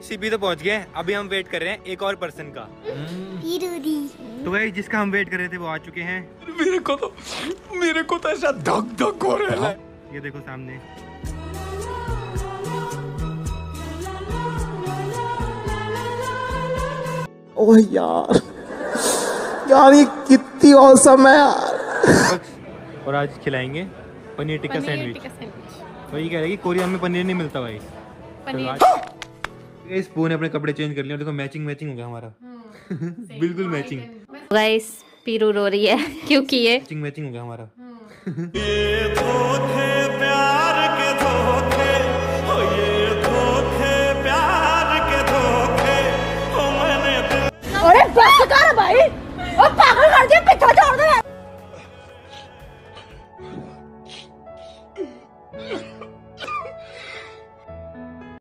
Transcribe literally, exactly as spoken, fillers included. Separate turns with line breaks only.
CP तो पहुंच गए, अभी हम वेट कर रहे हैं एक और पर्सन का। तो भाई जिसका हम वेट कर रहे थे वो आ चुके हैं। मेरे को तो मेरे को तो ऐसा धक धक हो रहा है। ये देखो सामने।
ओह यार यार ये कितनी औसम है यार।
और आज खिलाएंगे पनीर टिक्का सैंडविच। तो ये कह रहे कि कोरिया में पनीर नहीं मिलता भाई। इस बू ने अपने कपड़े चेंज कर लिए, देखो मैचिंग मैचिंग हो गया हमारा। बिल्कुल मैचिंग।
गाइस पीरू रो रही है क्योंकि ये
मैचिंग मैचिंग हो गया हमारा।